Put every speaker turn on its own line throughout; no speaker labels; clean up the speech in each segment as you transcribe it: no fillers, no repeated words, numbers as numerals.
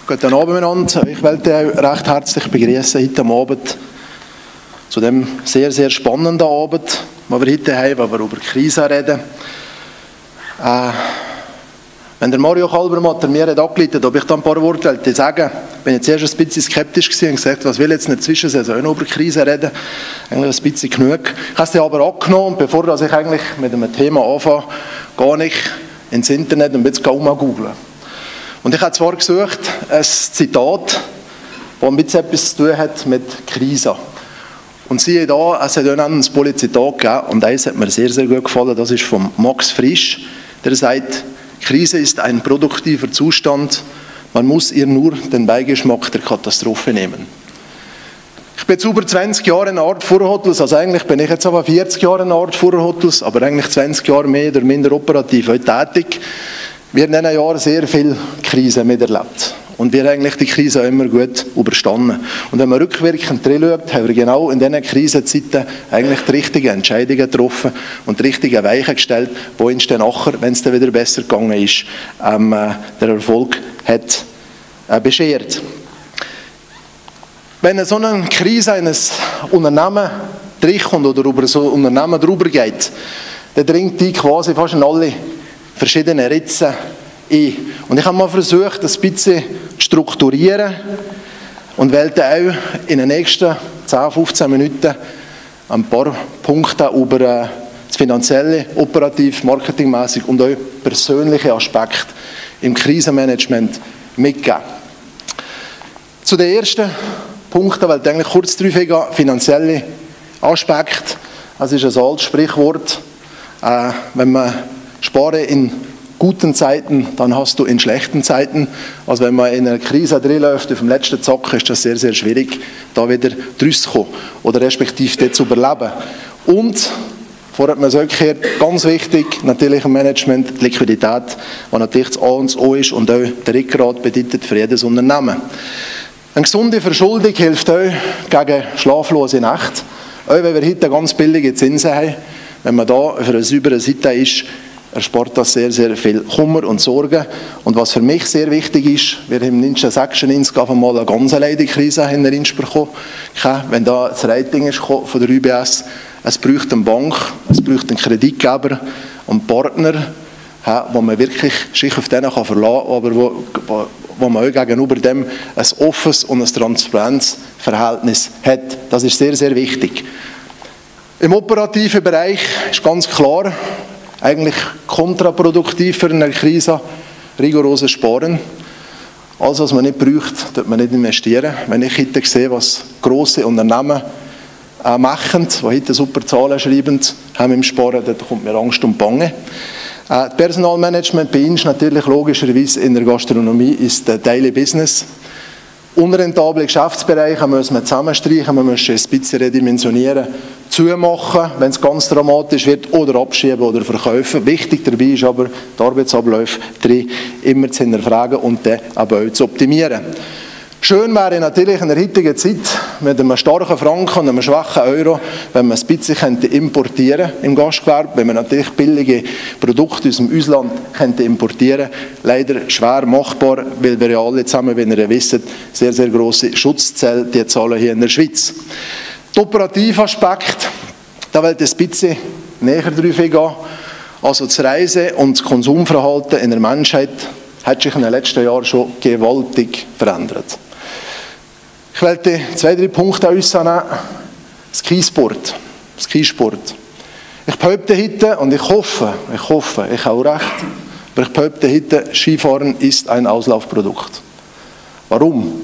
Guten Abend miteinander. Ich möchte euch recht herzlich begrüßen heute Abend zu dem sehr, sehr spannenden Abend, den wir heute haben, wo wir über Krise reden. Wenn der Mario Kalbermatter mir hat angeleitet, ob ich da ein paar Worte sagen bin ich zuerst ein bisschen skeptisch gewesen und gesagt, was will jetzt in der Zwischensaison noch über Krise reden? Eigentlich ein bisschen genug. Ich habe es aber angenommen, bevor ich eigentlich mit einem Thema anfange, gar nicht ins Internet und jetzt mal googeln. Und ich habe zwar gesucht, ein Zitat, das ein bisschen etwas zu tun hat mit Krise. Und siehe da, es hat ein Zitat gegeben und eines hat mir sehr, sehr gut gefallen, das ist von Max Frisch, der sagt, Krise ist ein produktiver Zustand, man muss ihr nur den Beigeschmack der Katastrophe nehmen. Ich bin jetzt über 20 Jahre in Art Vorhotels, also eigentlich bin ich jetzt aber 40 Jahre in Art Vorhotels, aber eigentlich 20 Jahre mehr oder minder operativ heute tätig. Wir haben in diesen Jahren sehr viele Krisen miterlebt. Und wir haben eigentlich die Krise immer gut überstanden. Und wenn man rückwirkend reinschaut, haben wir genau in diesen Krisenzeiten eigentlich die richtigen Entscheidungen getroffen und die richtigen Weichen gestellt, die uns dann nachher, wenn es dann wieder besser gegangen ist, der Erfolg hat beschert. Wenn so eine Krise in ein Unternehmen reinkommt oder über so ein Unternehmen drüber geht, dann dringt die quasi fast in alle verschiedene Ritzen ein. Und ich habe mal versucht, das ein bisschen zu strukturieren und werde auch in den nächsten 10-15 Minuten ein paar Punkte über das finanzielle, operativ, marketingmäßig und auch persönliche Aspekte im Krisenmanagement mitgeben. Zu den ersten Punkten, weil ich eigentlich kurz drauf gehe, finanzielle Aspekte. Das ist ein altes Sprichwort. Wenn man sparen in guten Zeiten, dann hast du in schlechten Zeiten. Also wenn man in einer Krise drinläuft, auf dem letzten Zack, ist das sehr, sehr schwierig, da wieder rauszukommen oder respektive dort zu überleben. Und, vorher hat man es auch gehört, ganz wichtig, natürlich im Management, die Liquidität, die natürlich das A und das O ist und auch der Rückgrat bedeutet für jedes Unternehmen. Eine gesunde Verschuldung hilft auch gegen schlaflose Nächte. Auch wenn wir heute ganz billige Zinsen haben, wenn man da auf einer sauberen Seite ist, erspart das sehr, sehr viel Kummer und Sorgen. Und was für mich sehr wichtig ist, wir haben in Insta Section insgesamt mal eine ganz leidige Krise in bekommen. Wenn da das Rating ist von der UBS, es braucht eine Bank, es braucht einen Kreditgeber und Partner, wo man wirklich sich auf denen verlassen kann, aber wo man auch gegenüber dem ein offenes und ein transparentes Verhältnis hat. Das ist sehr, sehr wichtig. Im operativen Bereich ist ganz klar, eigentlich kontraproduktiv für eine Krise, rigoroses Sparen. Alles, was man nicht braucht, sollte man nicht investieren. Wenn ich heute sehe, was grosse Unternehmen machen, die heute super Zahlen schreiben, haben im Sparen, dann kommt mir Angst und Bange. Das Personalmanagement bei uns natürlich logischerweise in der Gastronomie ist der Daily Business. Unrentable Geschäftsbereiche müssen wir zusammenstreichen, wir müssen ein bisschen redimensionieren, zumachen, wenn es ganz dramatisch wird, oder abschieben oder verkaufen. Wichtig dabei ist aber, die Arbeitsabläufe immer zu hinterfragen und dann aber auch zu optimieren. Schön wäre natürlich in der heutigen Zeit mit einem starken Franken und einem schwachen Euro, wenn man ein bisschen importieren könnte im Gastgewerbe, wenn man natürlich billige Produkte aus dem Ausland könnte importieren könnte. Leider schwer machbar, weil wir ja alle zusammen, wenn ihr wisst, sehr, sehr grosse Schutzzellen, die zahlen hier in der Schweiz. Der operative Aspekt, da will ich ein bisschen näher drauf gehen. Also das Reise- und das Konsumverhalten in der Menschheit hat sich in den letzten Jahren schon gewaltig verändert. Ich wollte 2-3 Punkte äußern. Skisport. Ich behaupte heute, und ich hoffe, ich habe recht, aber ich behaupte heute, Skifahren ist ein Auslaufprodukt. Warum?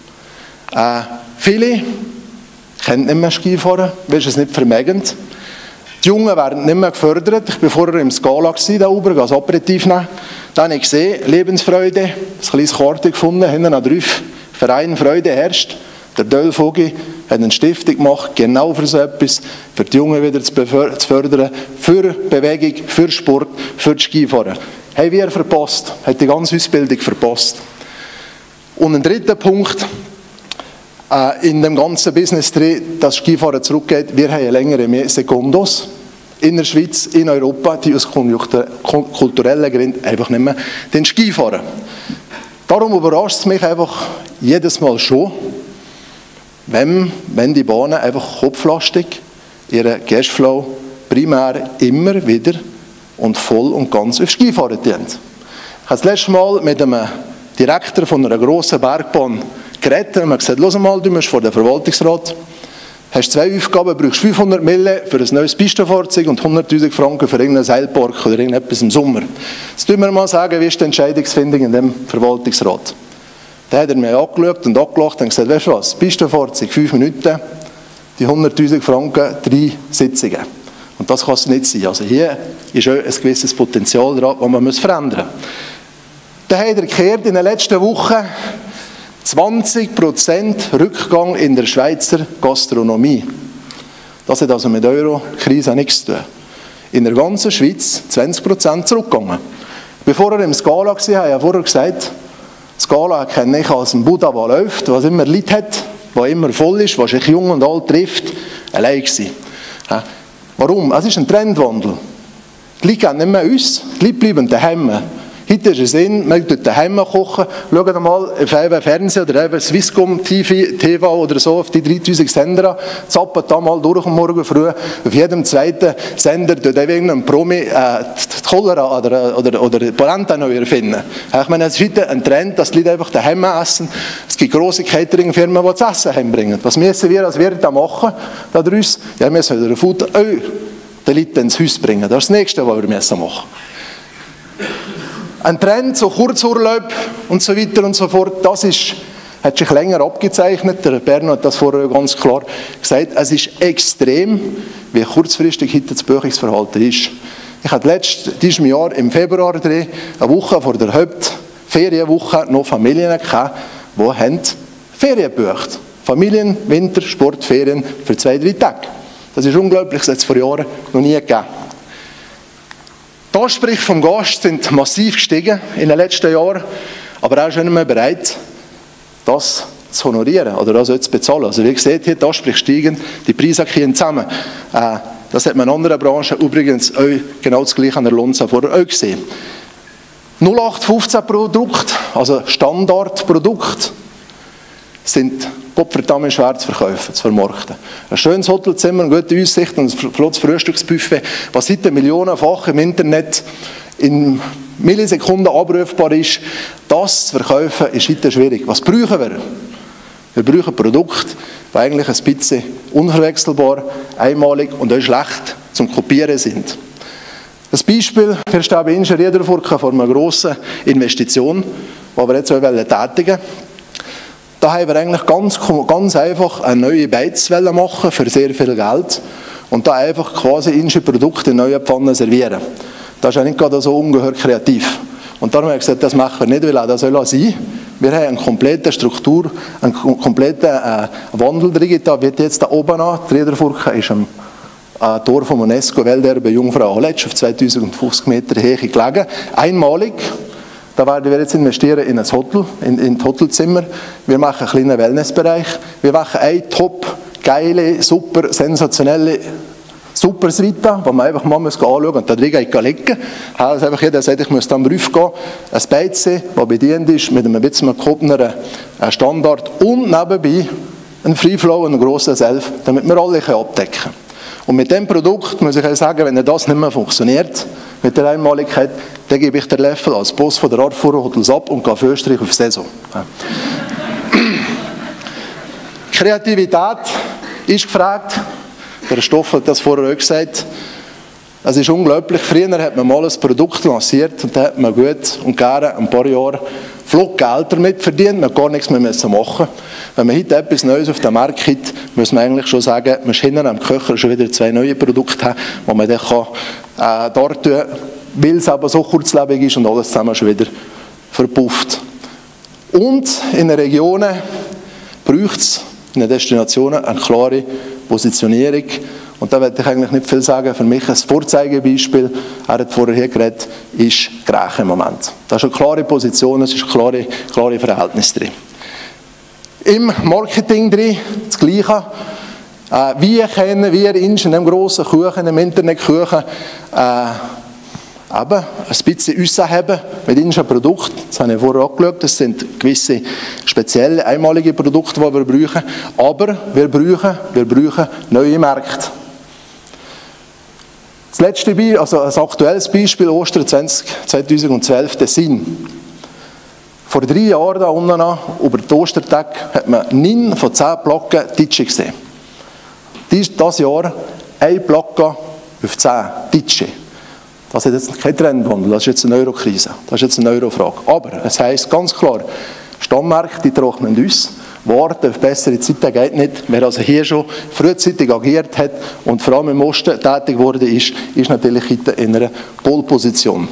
Viele kennen nicht mehr Skifahren, weil sie es nicht vermögen. Die Jungen werden nicht mehr gefördert. Ich war vorher im Scala da oben, als Aperitif nehmen. Dann habe ich gesehen, Lebensfreude, ein kleines Karte gefunden, hinten an 3 Verein Freude herrscht. Der Döllvogel hat eine Stiftung gemacht, genau für so etwas, für die Jungen wieder zu fördern, für Bewegung, für Sport, für das Skifahren. Haben wir verpasst, hat die ganze Ausbildung verpasst. Und ein dritter Punkt, in dem ganzen Business, das Skifahren zurückgeht, wir haben längere Sekundos in der Schweiz, in Europa, die aus kulturellen Gründen einfach nicht mehr den Ski fahren. Darum überrascht es mich einfach jedes Mal schon, wenn die Bahnen einfach kopflastig ihren Cashflow primär immer wieder und voll und ganz auf Skifahren tun. Ich habe das letzte Mal mit einem Direktor von einer grossen Bergbahn geredet und mir gesagt, hör mal, du musst vor den Verwaltungsrat, hast 2 Aufgaben, brauchst 500 Mille für ein neues Pistenfahrzeug und 100'000 Franken für irgendeinen Seilpark oder irgendetwas im Sommer. Jetzt tun wir mal sagen, wie ist die Entscheidungsfindung in dem Verwaltungsrat? Da hat er mir angeschaut und angelacht und gesagt, weißt du was, Pistenfahrzeug 5 Minuten, die 100'000 Franken 3 Sitzungen. Und das kann es nicht sein. Also hier ist auch ein gewisses Potenzial dran, das man verändern muss. Da hat er gekehrt in den letzten Wochen 20% Rückgang in der Schweizer Gastronomie. Das hat also mit der Euro-Krise nichts zu tun. In der ganzen Schweiz 20% zurückgegangen. Bevor er im Scala war, habe ich ja vorher gesagt, Scala kenne ich als ein Buddha, der läuft, was immer Leute hat, was immer voll ist, was sich jung und alt trifft, allein gewesen. Warum? Es ist ein Trendwandel. Die Leute gehen nicht mehr uns, die Leute bleiben daheim. Heute ist es in, man tut daheim kochen, schaut mal auf Fernsehen oder eben Swisscom TV oder so, auf die 3000 Sender an, zappet da mal durch am Morgen früh, auf jedem zweiten Sender tut irgendein Promi die Cholera oder Polenta neu erfinden. Ich meine, es ist heute ein Trend, dass die Leute einfach daheim essen. Es gibt grosse Catering-Firmen, die das Essen heimbringen. Was müssen wir als Wirte machen daraus? Ja, wir müssen den Food den Leuten ins Haus bringen. Das ist das Nächste, was wir machen müssen. Ein Trend, so Kurzurlaub und so weiter und so fort, hat sich länger abgezeichnet. Der Berno hat das vorher ganz klar gesagt. Es ist extrem, wie kurzfristig heute das Buchungsverhalten ist. Ich hatte diesem Jahr im Februar, eine Woche vor der Hauptferienwoche, noch Familien gehabt, die Ferien gebucht. Familien, Winter, Sport, Ferien für 2-3 Tage. Das ist unglaublich, das hat es vor Jahren noch nie gegeben. Die Ansprüche vom Gast sind massiv gestiegen in den letzten Jahren, aber er ist nicht mehr bereit, das zu honorieren oder das zu bezahlen. Also wie ihr seht, hier die Ansprüche steigen, die Preise gehen zusammen. Das hat man in anderen Branchen übrigens auch genau das Gleiche an der Lonza vorher auch gesehen. 0815 Produkte, also Standardprodukte, sind gottverdammt schwer zu verkaufen, zu vermarkten. Ein schönes Hotelzimmer, eine gute Aussicht und ein flottes Frühstücksbuffet, was heute millionenfach im Internet in Millisekunden abrufbar ist, das zu verkaufen, ist heute schwierig. Was brauchen wir? Wir brauchen Produkte, die eigentlich ein bisschen unverwechselbar, einmalig und auch schlecht zum Kopieren sind. Ein Beispiel, wir stehen bei Ingenieur vor einer grossen Investition, die wir jetzt auch tätigen wollen. Da haben wir eigentlich ganz einfach eine neue Beiz machen für sehr viel Geld und da einfach quasi unsere Produkte in neuen Pfannen servieren. Das ist ja nicht gerade so ungeheuer kreativ. Und darum habe ich gesagt, das machen wir nicht, weil auch das soll sein. Wir haben eine komplette Struktur, einen kompletten Wandel drin. Da wird jetzt da oben an, die Riederfurche ist am Tor vom UNESCO-Welterbe Jungfrau Aletsch auf 2050 Meter Höhe gelegen. Einmalig. Da werden wir jetzt investieren in ein Hotel, in das Hotelzimmer. Wir machen einen kleinen Wellnessbereich. Wir machen eine top, geile, super, sensationelle super Suite, wo man einfach mal anschauen muss und da drin liegen. Also einfach jeder sagt, ich muss dann raufgehen. Ein Beize, das bedient ist mit einem bisschen gehobeneren Standard und nebenbei ein Freeflow und einen grossen Self, damit wir alle abdecken können. Und mit dem Produkt muss ich sagen, wenn das nicht mehr funktioniert, mit der Einmaligkeit, dann gebe ich den Löffel als Boss von der Artfuhrer Hotels ab und gehe auf Österreich auf Saison. Kreativität ist gefragt. Der Stoffel hat das vorher auch gesagt. Es ist unglaublich. Früher hat man mal ein Produkt lanciert und da hat man gut und gerne ein paar Jahre flott Geld damit verdient. Man hat gar nichts mehr machen. Wenn man heute etwas Neues auf den Markt hat, muss man eigentlich schon sagen, man hinten am Köcher schon wieder 2 neue Produkte haben, die man dann dort tun kann, weil es aber so kurzlebig ist und alles zusammen schon wieder verpufft. Und in den Regionen braucht es in den Destinationen eine klare Positionierung. Und da werde ich eigentlich nicht viel sagen. Für mich ein Vorzeigebeispiel, er hat vorher hier geredet, ist Grächen im Moment. Da ist eine klare Position, es ist ein klare Verhältnis drin. Im Marketing drin das Gleiche. Wie können wir in einem grossen Kuchen, im Internetkuchen, eben ein bisschen rausheben mit unseren Produkten. Das habe ich vorher angeschaut. Das sind gewisse spezielle, einmalige Produkte, die wir brauchen. Aber wir brauchen neue Märkte. Das letzte Beispiel, also ein aktuelles Beispiel, Ostern 2012, Tessin. Vor 3 Jahren da unten an, über den Ostertag, hat man 9 von 10 Placken Ditsche gesehen. Dieses Jahr 1 Placke auf 10 Ditsche. Das ist jetzt kein Trendwandel, das ist jetzt eine Eurokrise, das ist jetzt eine Eurofrage. Aber es heisst ganz klar, Stammmärkte, die trocknen uns, warten auf bessere Zeiten geht nicht. Wer also hier schon frühzeitig agiert hat und vor allem im Osten tätig geworden ist, ist natürlich heute in einer Pole-Position.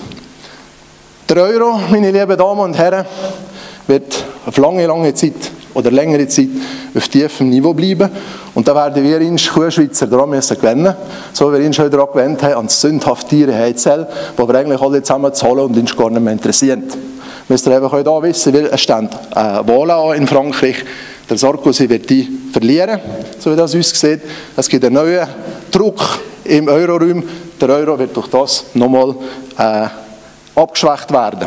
Der Euro, meine lieben Damen und Herren, wird auf lange Zeit oder längere Zeit auf tiefem Niveau bleiben. Und da werden wir in Kuhschweizer daran müssen gewinnen, so wie wir uns schon daran gewöhnt haben, an das sündhaft teure Heizöl, wo wir eigentlich alle zusammen zahlen und uns gar nicht mehr interessieren. Müsst ihr einfach da wissen, weil es stehen Wahlen an in Frankreich. Der Sarkozy wird die verlieren, so wie das aussieht. Es gibt einen neuen Druck im Euroraum. Der Euro wird durch das nochmal abgeschwächt werden.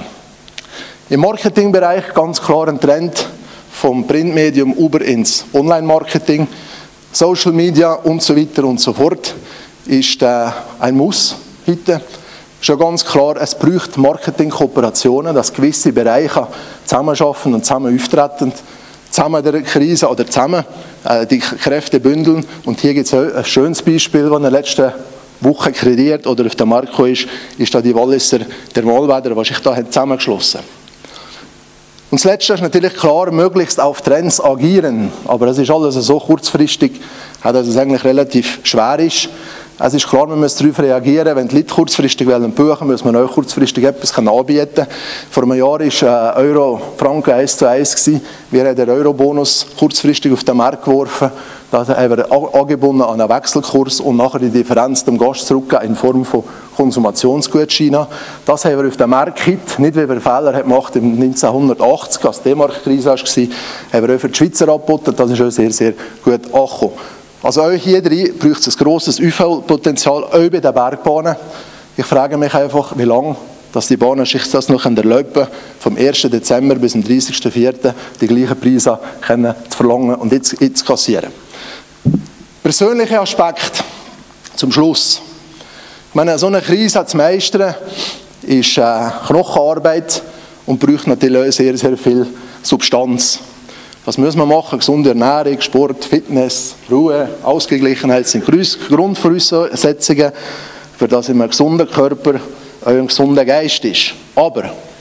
Im Marketingbereich ganz klar ein Trend vom Printmedium über ins Online-Marketing, Social Media und so weiter und so fort ist ein Muss heute. Schon ganz klar, es braucht Marketing-Kooperationen, dass gewisse Bereiche zusammenarbeiten und zusammen auftreten, zusammen der Krise oder zusammen die Kräfte bündeln. Und hier gibt es ein schönes Beispiel, das in der letzten Woche kreiert oder auf dem Markt ist da die Walliser Thermalbäder, die sich da zusammengeschlossen haben. Und das Letzte ist natürlich klar, möglichst auf Trends agieren. Aber es ist alles so kurzfristig, dass es eigentlich relativ schwer ist. Es ist klar, man muss darauf reagieren. Wenn die Leute kurzfristig buchen wollen, muss man auch kurzfristig etwas anbieten. Vor einem Jahr war Euro-Franken 1:1. Wir haben den Euro-Bonus kurzfristig auf den Markt geworfen. Da haben wir angebunden an einen Wechselkurs und nachher die Differenz dem Gast zurückgegeben in Form von Konsumationsgutscheinen. Das haben wir auf den Markt gekippt, nicht weil wir Fehler gemacht haben im 1980, als die D-Mark-Krise war, haben wir auch für die Schweizer angeboten. Das ist auch sehr, sehr gut angekommen. Also auch hier drin braucht es ein grosses Aufholpotenzial, auch bei den Bergbahnen. Ich frage mich einfach, wie lange dass die Bahnen sich das noch erlauben, vom 1. Dezember bis zum 30.04. die gleichen Preise zu verlangen und jetzt zu kassieren. Persönlicher Aspekt zum Schluss. Ich meine, so eine Krise zu meistern ist Knochenarbeit und braucht natürlich auch sehr, sehr viel Substanz. Was muss man machen? Gesunde Ernährung, Sport, Fitness, Ruhe, Ausgeglichenheit sind Grundvoraussetzungen, für das in einem gesunden Körper auch ein gesunder Geist ist. Aber,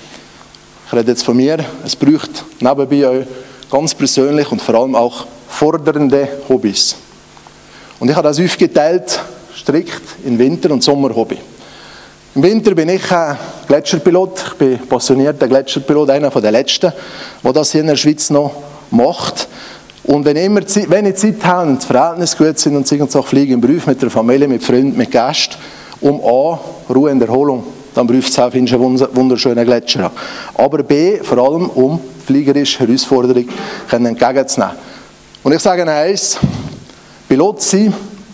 ich rede jetzt von mir, es braucht nebenbei auch ganz persönlich und vor allem auch fordernde Hobbys. Und ich habe das aufgeteilt, strikt in Winter- und Sommerhobby. Im Winter bin ich Gletscherpilot, ich bin passionierter Gletscherpilot, einer der letzten, der das hier in der Schweiz noch macht. Und wenn ich Zeit habe und die Verhältnisse gut sind und so fliege im Beruf mit der Familie, mit Freunden, mit Gästen, um A, Ruhe und Erholung, dann braucht es auch einen wunderschönen Gletscher. Aber B, vor allem um fliegerische Herausforderungen entgegenzunehmen. Und ich sage eins, Pilot sein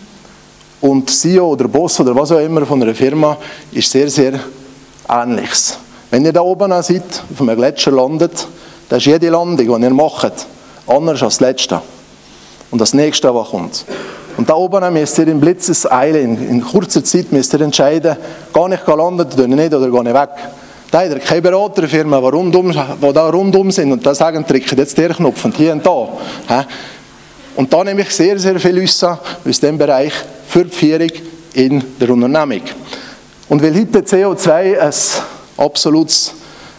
und CEO oder Boss oder was auch immer von einer Firma ist sehr, sehr Ähnliches. Wenn ihr da oben seid, auf einem Gletscher landet, dann ist jede Landung, die ihr macht, anders als das letzte. Und das nächste, was kommt. Und da oben müsst ihr in Blitzeseile, in kurzer Zeit müsst ihr entscheiden, gehe ich landen, gehe ich nicht oder gehe ich weg. Da hat keine Beraterfirma, die da rundum sind und da sagen, drückt jetzt den Knopf und hier und da. Und da nehme ich sehr, sehr viel aus diesem Bereich für die Führung in der Unternehmung. Und weil heute CO2 ein absolutes,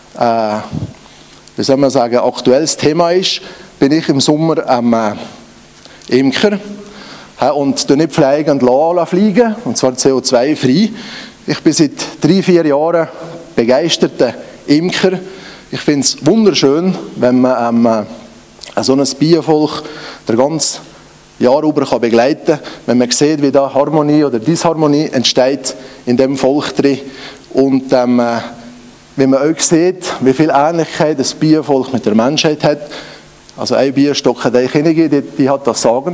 wie soll man sagen, aktuelles Thema ist, bin ich im Sommer am Imker und nicht fliegen und fliegen, und zwar CO2-frei. Ich bin seit 3-4 Jahren begeisterter Imker. Ich finde es wunderschön, wenn man so ein Bienenvolk der ganze Jahr über begleiten kann, wenn man sieht, wie da Harmonie oder Disharmonie entsteht in dem Volk drin. Und wenn man auch sieht, wie viel Ähnlichkeit das Bienenvolk mit der Menschheit hat. Also ein Bienenstock hat eine Königin, die hat das Sagen.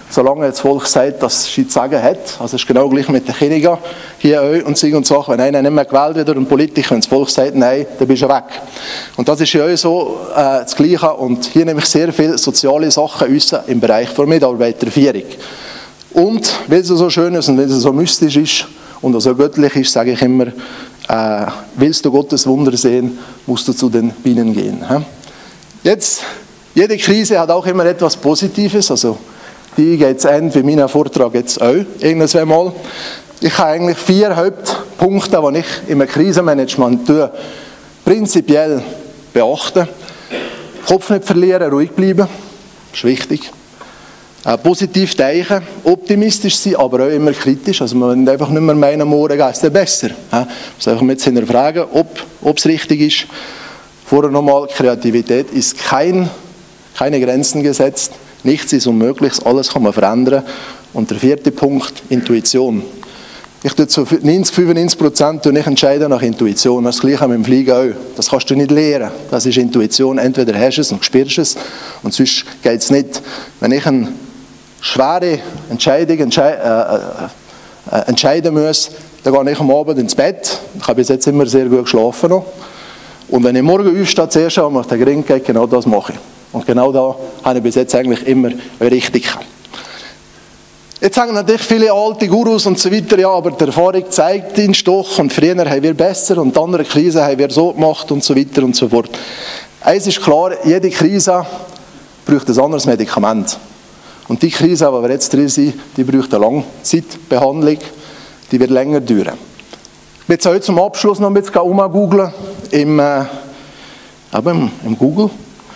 solange jetzt das Volk sagt, dass es zu sagen hat. Also es ist genau gleich mit den Kirchen hier und so und so. Wenn einer nicht mehr gewählt wird durch einen Politiker, wenn das Volk sagt, nein, dann bist du weg. Und das ist ja auch so das Gleiche. Und hier nehme ich sehr viele soziale Sachen raus im Bereich der Mitarbeiterführung. Und weil es so schön ist und weil es so mystisch ist und so göttlich ist, sage ich immer, willst du Gottes Wunder sehen, musst du zu den Bienen gehen. Jetzt, jede Krise hat auch immer etwas Positives, also die geht zu Ende, wie mein Vortrag jetzt auch, irgendwann mal. Ich habe eigentlich 4 Hauptpunkte, die ich im Krisenmanagement prinzipiell beachte. Kopf nicht verlieren, ruhig bleiben, das ist wichtig. Positiv denken, optimistisch sein, aber auch immer kritisch. Also man muss einfach nicht mehr meinen, morgen geht es besser. Man muss einfach mit hinterfragen, ob es richtig ist. Vorher nochmal, Kreativität ist keine Grenzen gesetzt. Nichts ist unmöglich, alles kann man verändern. Und der 4. Punkt, Intuition. Ich tue zu 90-95% entscheiden nach Intuition. Das Gleiche mit dem Fliegen auch. Das kannst du nicht lernen. Das ist Intuition. Entweder hast du es und spürst es, und sonst geht es nicht. Wenn ich eine schwere Entscheidung entscheiden muss, dann gehe ich am Abend ins Bett. Ich habe bis jetzt immer sehr gut geschlafen noch. Und wenn ich morgen aufstehe, zuerst einmal den Ring geht, genau das mache ich. Und genau da habe ich bis jetzt eigentlich immer richtig gehabt. Jetzt sagen natürlich viele alte Gurus und so weiter, ja, aber die Erfahrung zeigt uns doch, und früher haben wir besser und die andere Krisen haben wir so gemacht und so weiter und so fort. Eins ist klar, jede Krise braucht ein anderes Medikament. Und die Krise, in der wir jetzt drin sind, die braucht eine Langzeitbehandlung, die wird länger dauern. Ich will jetzt heute zum Abschluss noch ein bisschen umgoogeln im Google.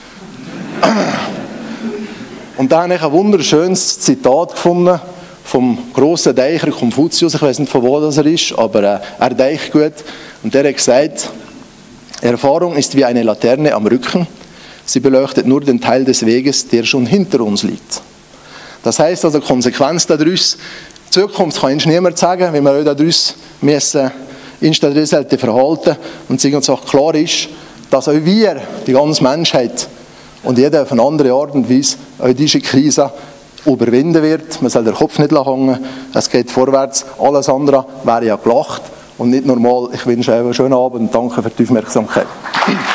Und da habe ich ein wunderschönes Zitat gefunden vom grossen Deicher Konfuzius. Ich weiß nicht, von wo das er ist, aber er deicht gut. Und der hat gesagt, Erfahrung ist wie eine Laterne am Rücken. Sie beleuchtet nur den Teil des Weges, der schon hinter uns liegt. Das heisst also, Konsequenz daraus, Zukunft kann uns niemand sagen, wie wir auch daraus müssen instabil verhalten. Und es ist auch klar ist, dass auch wir, die ganze Menschheit, und jeder auf eine andere Art und Weise auch diese Krise überwinden wird. Man soll den Kopf nicht hängen, es geht vorwärts. Alles andere wäre ja gelacht und nicht normal. Ich wünsche euch einen schönen Abend und danke für die Aufmerksamkeit.